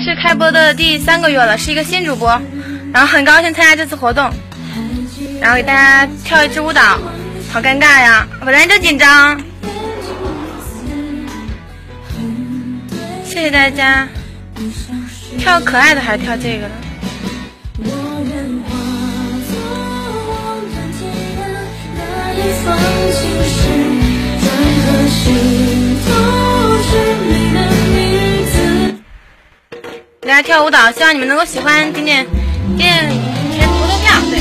是开播的第3个月了，是一个新主播，然后很高兴参加这次活动，然后给大家跳一支舞蹈，好尴尬呀，本来就紧张。谢谢大家。跳可爱的还是跳这个的？大家跳舞蹈，希望你们能够喜欢，点投投票，对。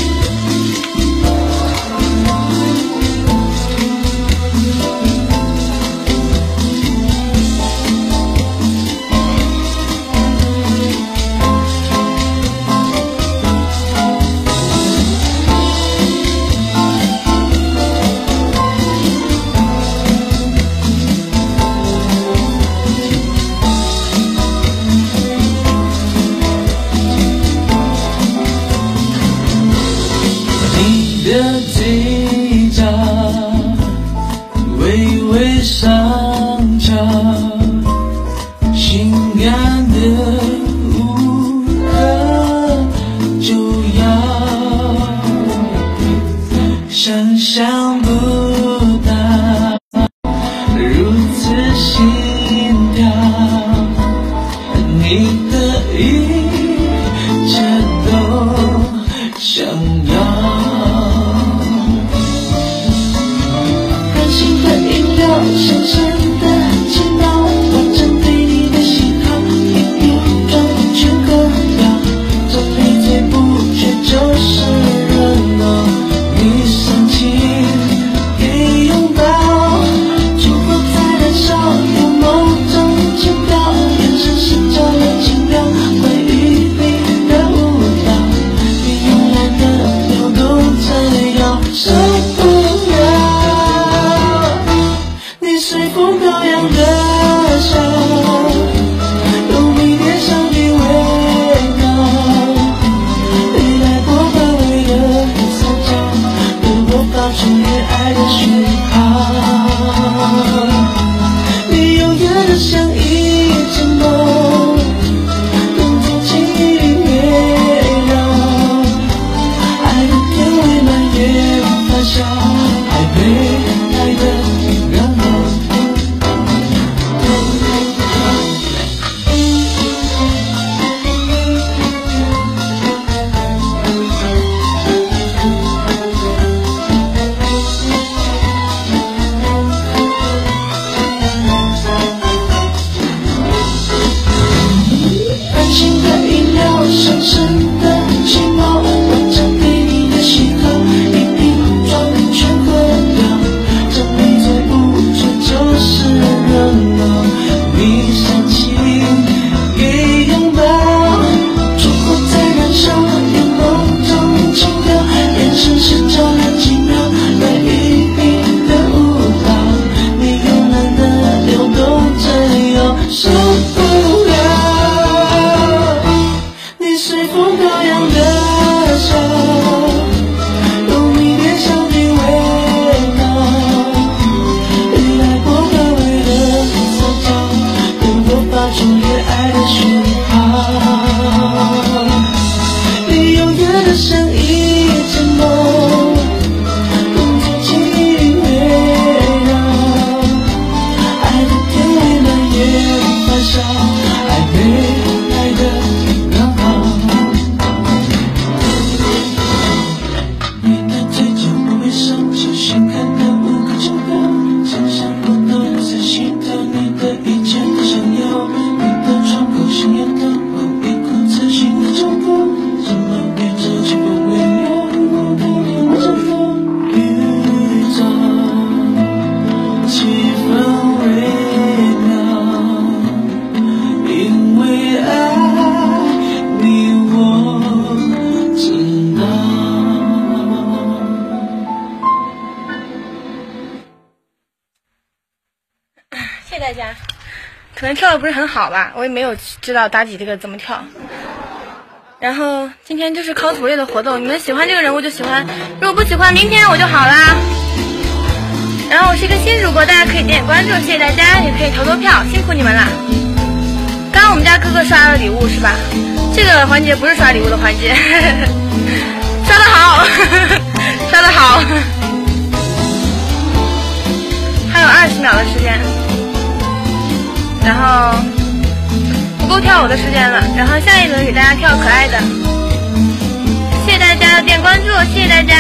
嘴角微微上翘，性感的无可救药，想象不到如此心跳，你的一切都想要。深深的情报，我正对你的喜好一一装全合了，这里最不缺就是热闹，你深情给拥抱，烛火在燃烧，有某种情调，眼神是着了情调，关于你的舞蹈，你慵懒的流动着腰，受不了随风飘扬的笑，有迷恋上的味道，你来过范围的撒娇，对我发出恋爱的讯号，你永远的像一只梦，动作轻易围绕，爱的甜味蔓延发酵，爱被爱的深深的情报，我正给你的喜好一瓶装全喝掉，这里最不缺就是热闹，你深情给拥抱，烛火在燃烧，有某种情调，眼神是着了几秒，关于你的舞蹈，你慵懒的流动着腰，受不了随风飘扬的笑，有迷恋上的味道，你来过范围的撒娇，对我发出恋爱的讯号，你永远的像一只梦，动作轻易围绕，爱的甜味蔓延发酵，爱被爱的谢谢大家，可能跳的不是很好吧，我也没有知道妲己这个怎么跳。然后今天就是 cosplay 的活动，你们喜欢这个人物就喜欢，如果不喜欢明天我就好啦。然后我是一个新主播，大家可以点点关注，谢谢大家，也可以投投票，辛苦你们啦。刚刚我们家哥哥刷了礼物是吧？这个环节不是刷礼物的环节，刷得好，刷得好，还有20秒的时间，然后不够跳舞的时间了，然后下一轮给大家跳可爱的，谢谢大家点关注，谢谢大家。